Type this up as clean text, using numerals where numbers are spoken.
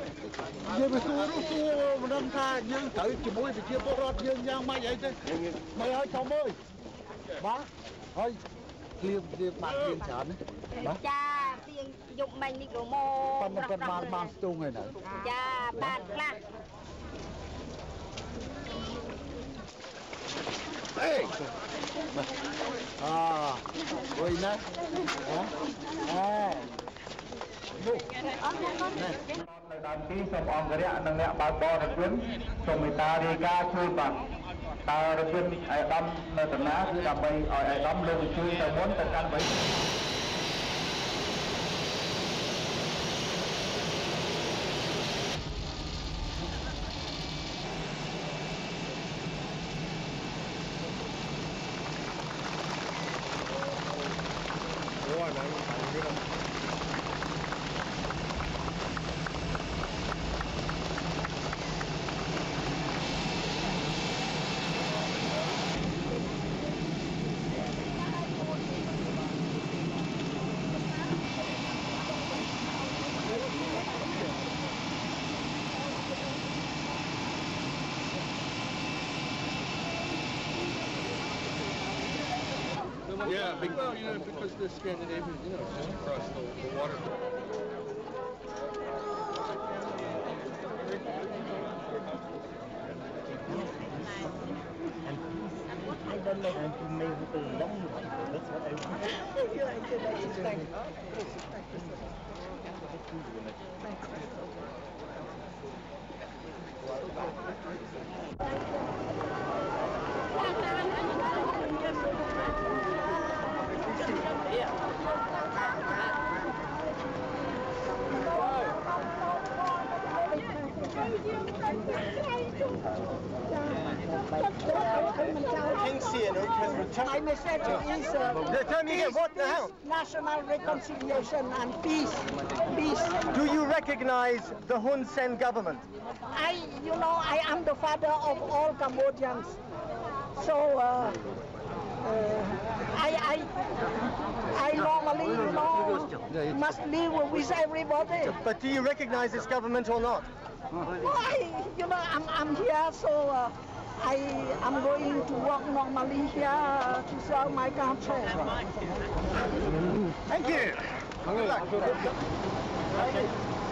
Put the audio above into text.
Giờ mà xua mình tha nhưng tự chỉ mũi thì chưa có rót nhưng nhau mai vậy chứ. Mày ơi chồng ơi. Bác ơi. Liệp bạc liệp chán đấy. Cha tiền dụng mình micro mô. Phần mang stung này này. Cha bạc là. Ê. À, rồi nè. À. Nơi đàn ký sông ông cái nâng nẹ bao bò đặc quyến sông người ta đi ca chui bằng ta đặc quyến ai đâm nơi tận ná cứ đâm bay ai đâm luôn chui ta muốn ta căn bấy Yeah, because the Scandinavian, just across the water. I don't know how to make it long. That's what I want. You like it, I suspect. King Sihanouk has returned. My message is Tell me again, what the hell? national reconciliation and peace. Peace. Do you recognize the Hun Sen government? I am the father of all Cambodians. So I normally, must live with everybody. But do you recognize this government or not? I'm here, so I am going to work normally here to serve my country. Thank you. Good luck.